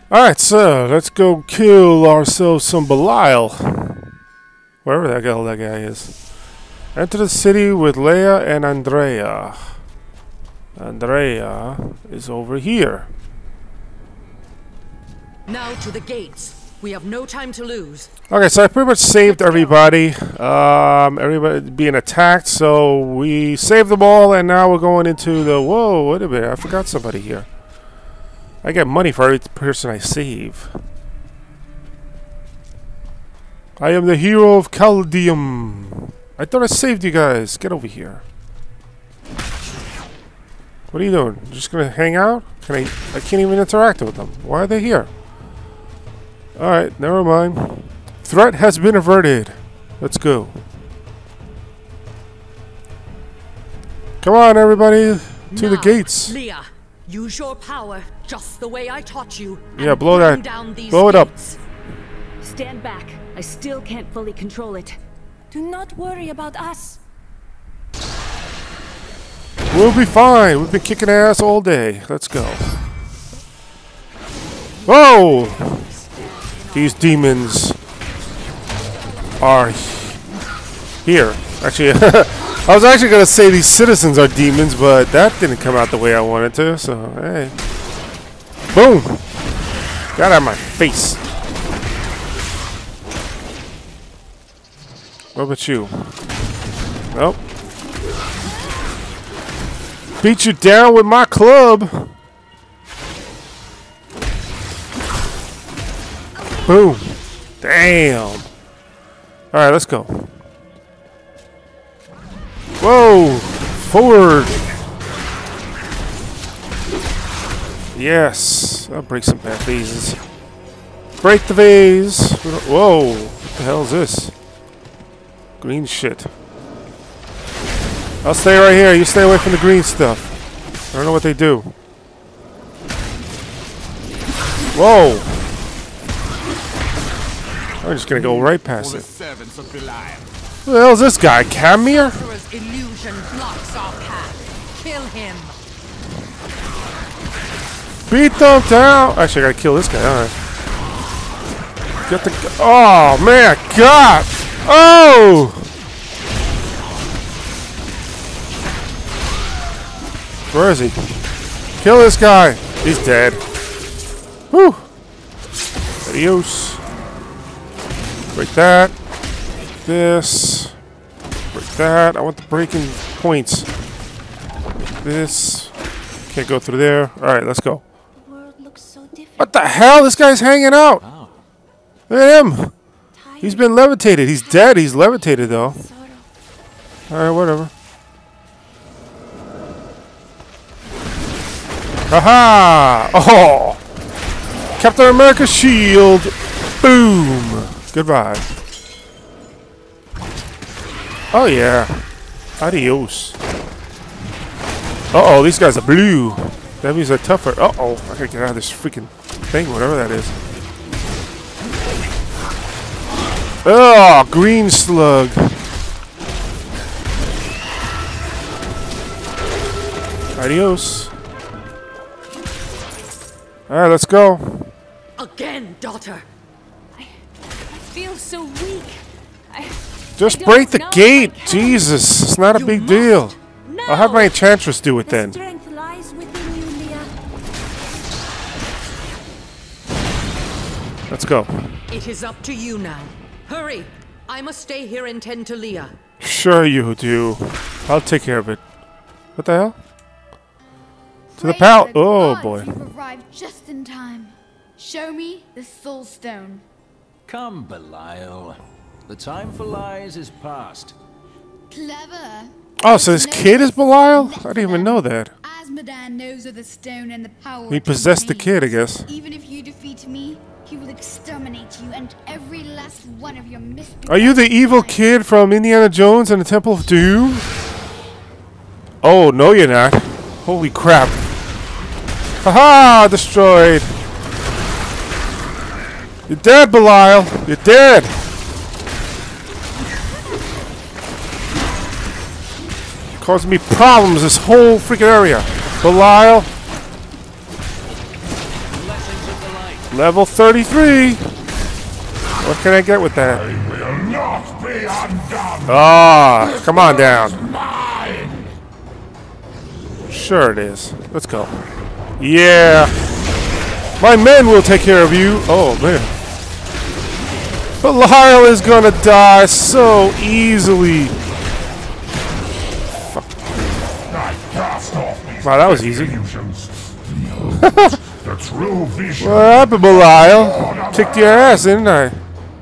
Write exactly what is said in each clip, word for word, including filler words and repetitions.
Alright, so let's go kill ourselves some Belial. Wherever that hell that guy is. Enter the city with Leia and Andrea. Andrea is over here. Now to the gates. We have no time to lose. Okay, so I pretty much saved everybody. Um, everybody being attacked, so we saved them all, and now we're going into the... Whoa, wait a minute, I forgot somebody here. I get money for every person I save. I am the hero of Caldeum. I thought I saved you guys. Get over here. What are you doing? Just gonna hang out? Can I? I can't even interact with them. Why are they here? Alright, never mind. Threat has been averted. Let's go. Come on, everybody. To now, the gates. Leah, use your power just the way I taught you. Yeah, blow that. Down these blow it up. gates. Stand back. I still can't fully control it. Do not worry about us. We'll be fine. We've been kicking ass all day. Let's go. Whoa! These demons are here. Actually, I was actually going to say these citizens are demons, but that didn't come out the way I wanted to, so hey. Boom! Got out of my face. What about you? Nope. Beat you down with my club. Boom. Damn. Alright, let's go. Whoa! Forward! Yes! I'll break some bad vases. Break the vase! Whoa! What the hell is this? Green shit. I'll stay right here. You stay away from the green stuff. I don't know what they do. Whoa! I'm just gonna go right past it. Who the hell is this guy? Camir? Illusion blocks our path. Kill him. Beat them down. Actually, I gotta kill this guy. All right. Get the. Oh man, God! Oh! Where is he? Kill this guy. He's dead. Whew. Adios. Break that. This. Break that. I want the breaking points. This. Can't go through there. Alright, let's go. The world looks so different. What the hell? This guy's hanging out. Oh. Look at him. He's been levitated. He's dead. He's levitated, though. Alright, whatever. Haha! Oh! Captain America's shield! Boom! Goodbye. Oh, yeah. Adios. Uh-oh, these guys are blue. That means they're tougher. Uh-oh. I gotta get out of this freaking thing, whatever that is. Oh, green slug. Adios. Alright, let's go. Again, daughter. I, I feel so weak. I, Just I break the don't know gate. if I can. Jesus, it's not a You big must. deal. No. I'll have my enchantress do it The then. strength lies within you, Leah. Let's go. It is up to you now. Hurry. I must stay here and tend to Leah. Sure you do. I'll take care of it. What the hell? To the Praise pal. the Oh gods, boy. You've arrived just in time. Show me the soul stone. Come, Belial. The time for lies is past. Clever. Oh, so this kid is Belial? I didn't even know that. Asmodan knows of the stone and the power. He it possessed the contains. kid, I guess. Even if you defeat me, he will exterminate you and every last one of your misbegotten Are you the evil lives. kid from Indiana Jones and the Temple of Doom? Oh, no you're not. Holy crap. Haha! Destroyed. You're dead, Belial. You're dead. Causing me problems, this whole freaking area. Belial. Level thirty-three. What can I get with that? I will not be undone. Ah, come on down. Mine. Sure it is. Let's go. Yeah. My men will take care of you. Oh, man. Belial is gonna die so easily. Fuck. I cast off these Wow, that was easy. illusions. The true vision. What happened, Belial? Kicked your ass, didn't I?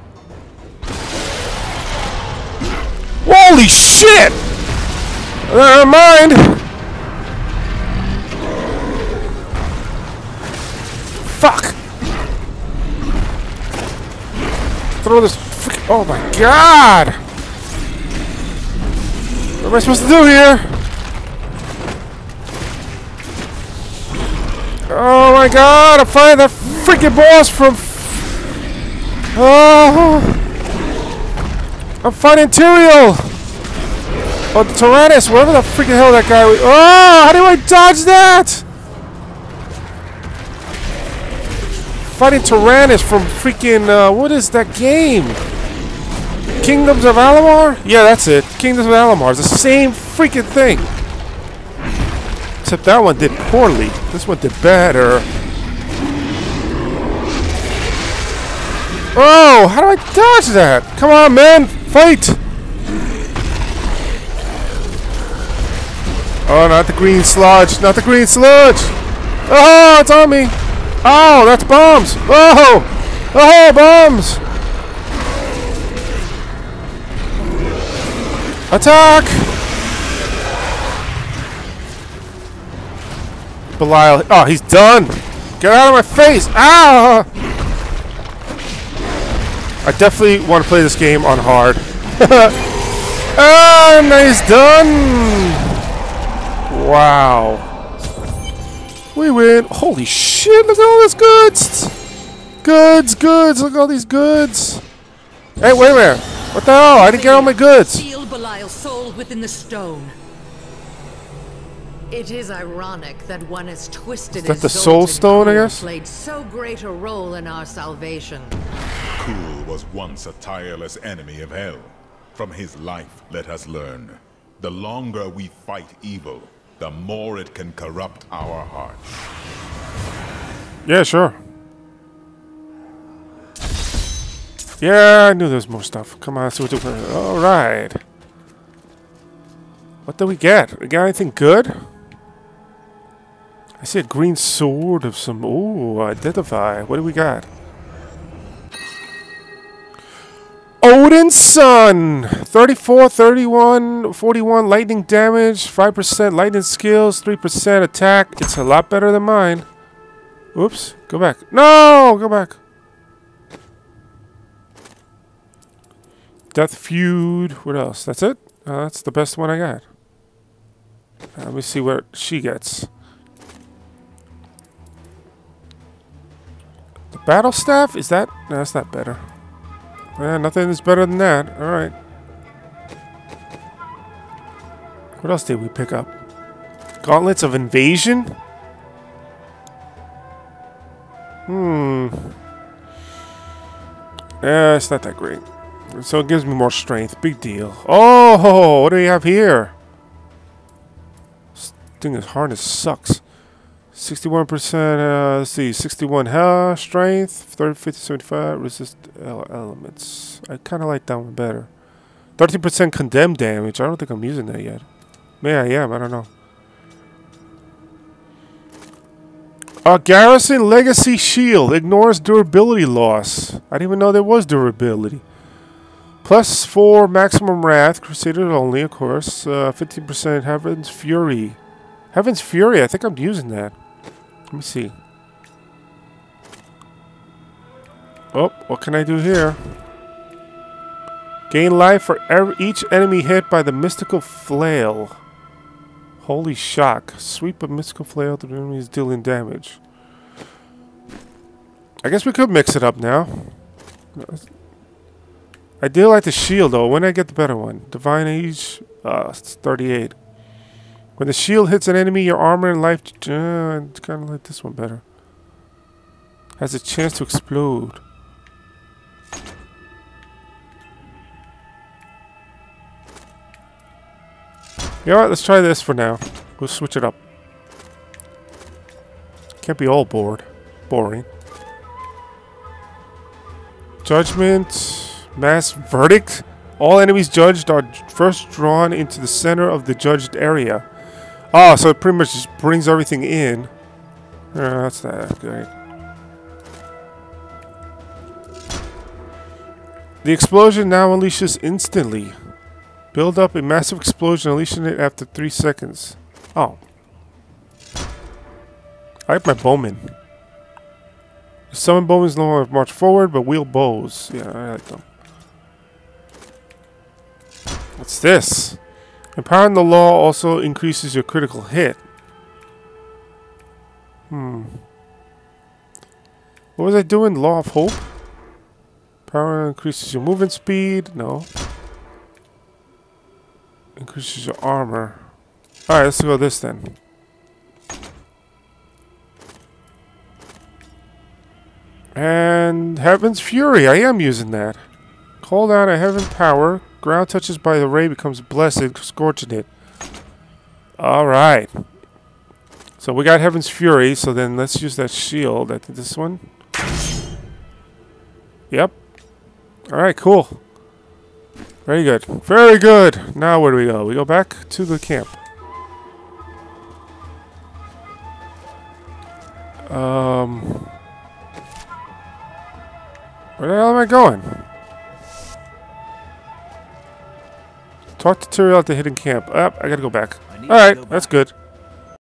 Holy shit! Never mind. Fuck! Throw this freaking. Oh my god! What am I supposed to do here? Oh my god! I'm fighting that freaking boss from. Oh! I'm fighting Tyrael! Oh, the Tyrannus, wherever the freaking hell that guy was. Oh! How do I dodge that? Fighting Tyrannus from freaking, uh, what is that game? Kingdoms of Alamar? Yeah, that's it. Kingdoms of Alamar. It's the same freaking thing. Except that one did poorly. This one did better. Oh, how do I dodge that? Come on, man. Fight. Oh, not the green sludge. Not the green sludge. Oh, it's on me. Oh, that's bombs. Oh, oh, bombs. Attack. Belial. Oh, he's done. Get out of my face. Ah. I definitely want to play this game on hard. Ah, nice done. Wow. We win. Holy shit, look at all this goods. Goods, goods. Look at all these goods. Hey, wait a minute. What the hell? I didn't get all my goods. Seal Belial's soul within the stone. It is ironic that one as twisted Is that as the soul stone, I guess? played so great a role in our salvation. Cool was once a tireless enemy of hell. From his life, let us learn. The longer we fight evil, the more it can corrupt our hearts. Yeah, sure. Yeah, I knew there was more stuff. Come on, let's see what we do. All right. What do we get? We got anything good? I see a green sword of some. Ooh, identify. What do we got? Odin's Son! thirty-four, thirty-one, forty-one lightning damage, five percent lightning skills, three percent attack. It's a lot better than mine. Oops. Go back. No! Go back. Death Feud. What else? That's it? Uh, that's the best one I got. Uh, let me see what she gets. The Battle Staff? Is that? No, that's not better. Eh, nothing is better than that. Alright. What else did we pick up? Gauntlets of Invasion? Hmm. Eh, it's not that great. So it gives me more strength. Big deal. Oh, what do we have here? This thing is harness sucks. sixty-one percent, uh, let's see, sixty-one health, strength, thirty, fifty, seventy-five, resist ele elements. I kind of like that one better. thirteen percent condemn damage. I don't think I'm using that yet. Maybe I am, I don't know. Uh, Garrison Legacy Shield. Ignores durability loss. I didn't even know there was durability. Plus four maximum wrath. Crusader only, of course. Uh, fifteen percent Heaven's Fury. Heaven's Fury, I think I'm using that. Let me see. Oh, what can I do here? Gain life for every, each enemy hit by the mystical flail. Holy shock. Sweep a mystical flail to the enemies dealing damage. I guess we could mix it up now. I do like the shield though. When I get the better one? Divine Age. Uh, it's thirty-eight. When the shield hits an enemy, your armor and life. Uh, it's kind of like this one better. has a chance to explode. You know what? Let's try this for now. We'll switch it up. Can't be all bored. Boring. Judgment. Mass verdict. All enemies judged are first drawn into the center of the judged area. Oh, so it pretty much just brings everything in. Uh, that's not good. The explosion now unleashes instantly. Build up a massive explosion, unleashing it after three seconds. Oh. I like my bowmen. Summon bowmen no longer march forward, but wield bows. Yeah, I like them. What's this? Empowering the law also increases your critical hit. Hmm. What was I doing? Law of Hope? Power increases your movement speed. No. Increases your armor. Alright, let's go this then. And Heaven's Fury. I am using that. Call down a Heaven Power. Ground touches by the ray becomes blessed, scorching it. Alright. So we got Heaven's Fury, so then let's use that shield. I think this one. Yep. Alright, cool. Very good. Very good. Now where do we go? We go back to the camp. Um, where the hell am I going? Talk to Tyrael at the hidden camp. Up, I gotta go back. Alright, that's good.